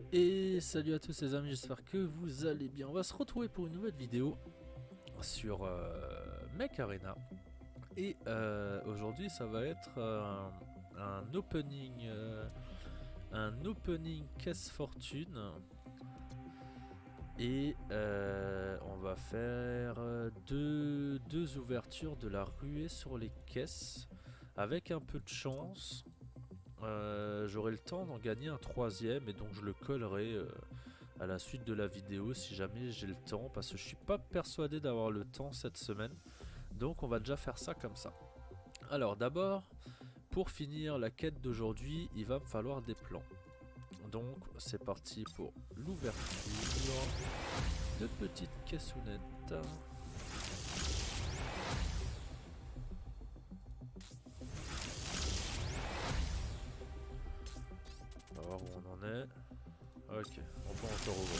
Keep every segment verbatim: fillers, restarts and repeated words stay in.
Et salut à tous les amis, j'espère que vous allez bien. On va se retrouver pour une nouvelle vidéo sur euh, Mech Arena. Et euh, aujourd'hui ça va être euh, un opening euh, un opening caisse fortune. Et euh, on va faire deux, deux ouvertures de la ruée sur les caisses. Avec un peu de chance, euh, j'aurai le temps d'en gagner un troisième et donc je le collerai euh, à la suite de la vidéo si jamais j'ai le temps, parce que je suis pas persuadé d'avoir le temps cette semaine, donc on va déjà faire ça comme ça. Alors d'abord, pour finir la quête d'aujourd'hui, il va me falloir des plans, donc c'est parti pour l'ouverture de petites caissounettes. On va voir où on en est. Ok, on peut encore ouvrir.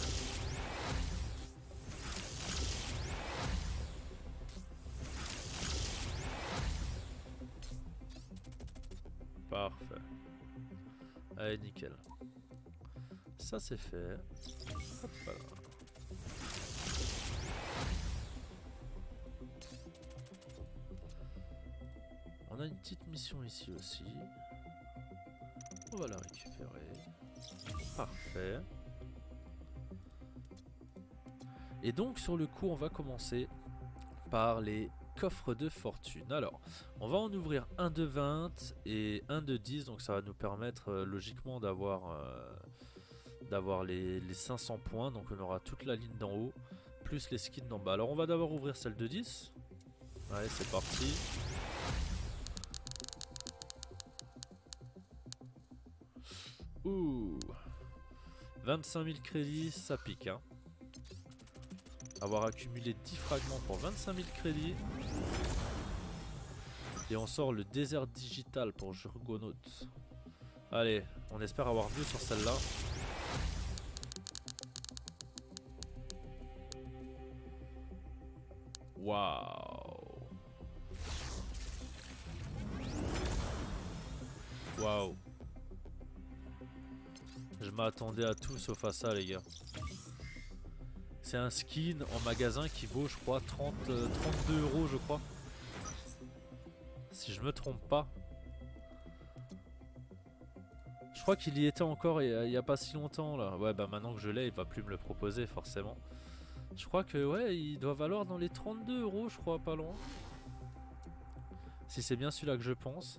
Parfait. Allez, nickel. Ça c'est fait. Hop là. On a une petite mission ici aussi. On va la récupérer. Parfait. Et donc sur le coup on va commencer par les coffres de fortune. Alors on va en ouvrir un de vingt et un de dix, donc ça va nous permettre euh, logiquement d'avoir euh, d'avoir les, les cinq cents points. Donc on aura toute la ligne d'en haut plus les skins d'en bas. Alors on va d'abord ouvrir celle de dix. Allez, c'est parti. Ouh, vingt-cinq mille crédits, ça pique hein. Avoir accumulé dix fragments pour vingt-cinq mille crédits. Et on sort le désert digital pour Jurgonaut. Allez, on espère avoir mieux sur celle-là. Waouh. Waouh. Je m'attendais à tout sauf à ça les gars. C'est un skin en magasin qui vaut je crois trente, euh, trente-deux euros je crois. Si je me trompe pas. Je crois qu'il y était encore il y a pas si longtemps là. Ouais bah maintenant que je l'ai il va plus me le proposer forcément. Je crois que ouais il doit valoir dans les trente-deux euros je crois, pas loin. Si c'est bien celui-là que je pense.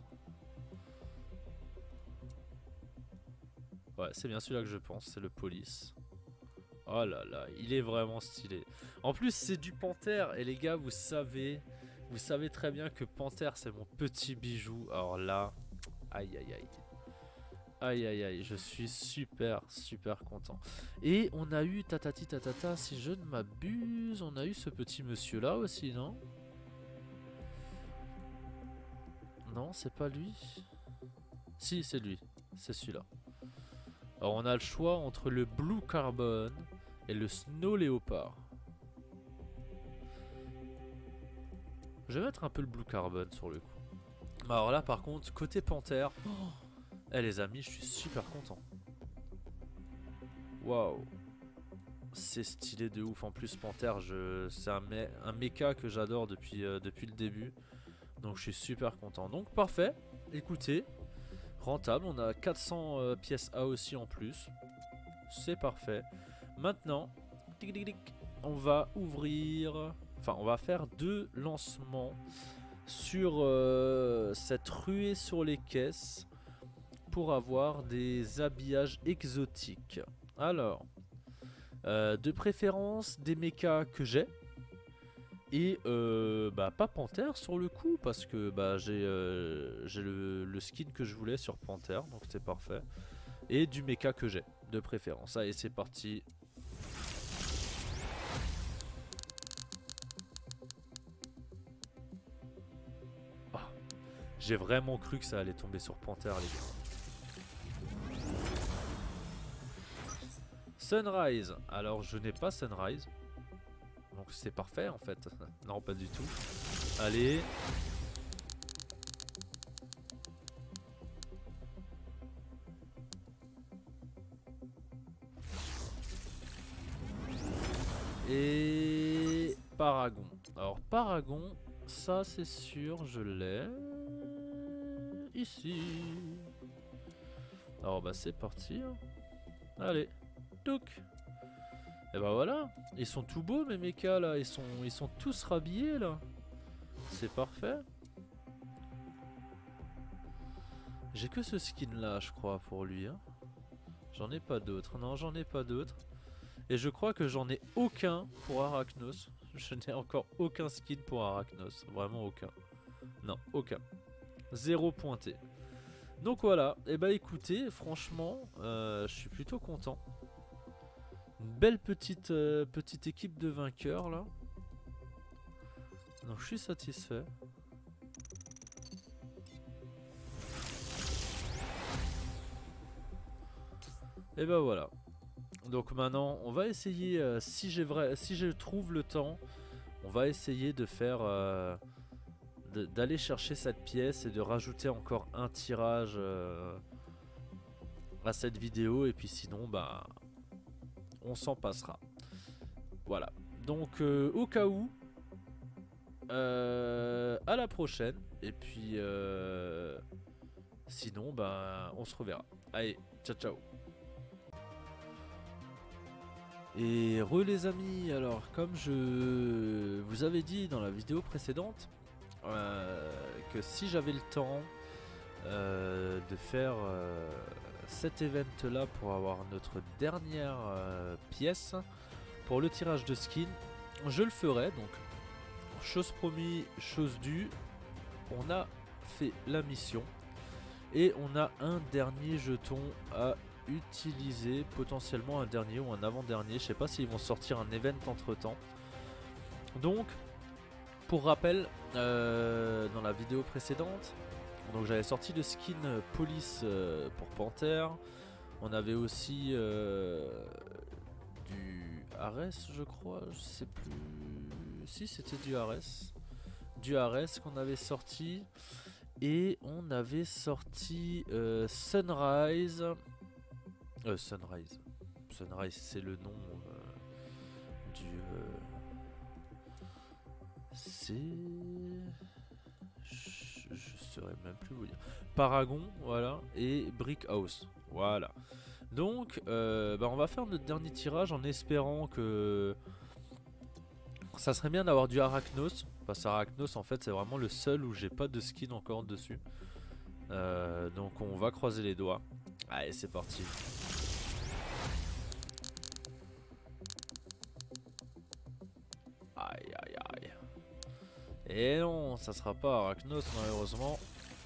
Ouais c'est bien celui-là que je pense, c'est le police. Oh là là, il est vraiment stylé. En plus c'est du Panthère et les gars vous savez, vous savez très bien que Panthère c'est mon petit bijou. Alors là, aïe aïe aïe. Aïe aïe aïe, je suis super super content. Et on a eu tatati tatata, si je ne m'abuse, on a eu ce petit monsieur là aussi, non? Non, c'est pas lui. Si, c'est lui, c'est celui-là. Alors on a le choix entre le Blue Carbon et le Snow Léopard. Je vais mettre un peu le Blue Carbon sur le coup. Alors là par contre, côté Panthère, oh, eh les amis, je suis super content. Waouh. C'est stylé de ouf. En plus Panthère, je... c'est un, me... un mecha que j'adore depuis, euh, depuis le début. Donc je suis super content. Donc parfait, écoutez, rentable. On a quatre cents euh, pièces A aussi en plus. C'est parfait. Maintenant, tic, tic, tic, on va ouvrir... Enfin, on va faire deux lancements sur euh, cette ruée sur les caisses pour avoir des habillages exotiques. Alors, euh, de préférence des mechas que j'ai. Et euh, bah pas Panthère sur le coup, parce que bah j'ai euh, j'ai le, le skin que je voulais sur Panthère, donc c'est parfait. Et du mecha que j'ai, de préférence. Allez, c'est parti. Oh, j'ai vraiment cru que ça allait tomber sur Panthère, les gars. Sunrise. Alors, je n'ai pas Sunrise. Donc c'est parfait en fait. Non, pas du tout. Allez. Et Paragon. Alors Paragon, ça c'est sûr, je l'ai ici. Alors bah c'est parti. Hein. Allez, touc. Et bah voilà, ils sont tout beaux mes mechas là, ils sont, ils sont tous rhabillés là. C'est parfait. J'ai que ce skin là je crois pour lui. Hein. J'en ai pas d'autres, non j'en ai pas d'autres. Et je crois que j'en ai aucun pour Arachnos. Je n'ai encore aucun skin pour Arachnos. Vraiment aucun. Non, aucun. Zéro pointé. Donc voilà. Et bah écoutez, franchement, euh, je suis plutôt content. Une belle petite, euh, petite équipe de vainqueurs là. Donc je suis satisfait. Et bah voilà. Donc maintenant, on va essayer, euh, si j'ai vrai, si je trouve le temps, on va essayer de faire, euh, d'aller chercher cette pièce et de rajouter encore un tirage euh, à cette vidéo. Et puis sinon, bah, on s'en passera. Voilà. Donc euh, au cas où, euh, à la prochaine. Et puis euh, sinon, bah, on se reverra. Allez, ciao ciao. Et re les amis, alors comme je vous avais dit dans la vidéo précédente, euh, que si j'avais le temps euh, de faire euh, cet event là pour avoir notre dernière euh, pièce pour le tirage de skin, je le ferai. Donc chose promis, chose due, on a fait la mission et on a un dernier jeton à utiliser, potentiellement un dernier ou un avant-dernier. Je sais pas s'ils vont sortir un event entre temps. Donc pour rappel, euh, dans la vidéo précédente, donc j'avais sorti le skin police euh, pour Panthère. On avait aussi euh, du Ares je crois, je sais plus si c'était du Ares. Du Ares qu'on avait sorti. Et on avait sorti euh, Sunrise. Euh, Sunrise. Sunrise, c'est le nom euh, du. Euh, c'est. Je, je saurais même plus vous dire. Paragon, voilà. Et Brick House. Voilà. Donc, euh, bah on va faire notre dernier tirage en espérant que. Ça serait bien d'avoir du Arachnos. Parce qu'Arachnos, en fait, c'est vraiment le seul où j'ai pas de skin encore dessus. Euh, donc, on va croiser les doigts. Allez, c'est parti. Aïe aïe aïe. Et non, ça sera pas Arachnos malheureusement.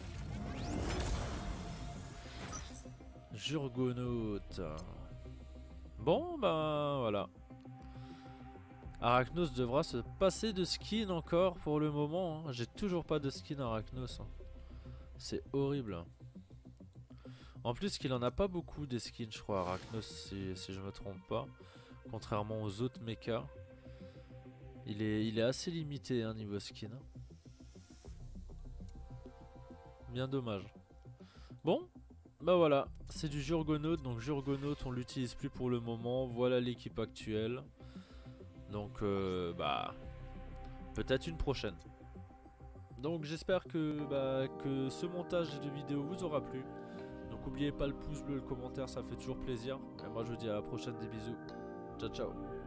Jurgonaute. Bon ben voilà. Arachnos devra se passer de skin encore pour le moment. Hein. J'ai toujours pas de skin Arachnos. Hein. C'est horrible. En plus qu'il en a pas beaucoup des skins je crois Arachnos si, si je me trompe pas. Contrairement aux autres mechas. Il est, il est assez limité hein, niveau skin. Bien dommage. Bon, bah voilà, c'est du Jurgonaute. Donc Jurgonaute on l'utilise plus pour le moment. Voilà l'équipe actuelle. Donc euh, bah peut-être une prochaine. Donc j'espère que, bah, que ce montage de vidéo vous aura plu. Donc n'oubliez pas le pouce bleu, le commentaire, ça fait toujours plaisir. Et moi je vous dis à la prochaine, des bisous. Ciao ciao.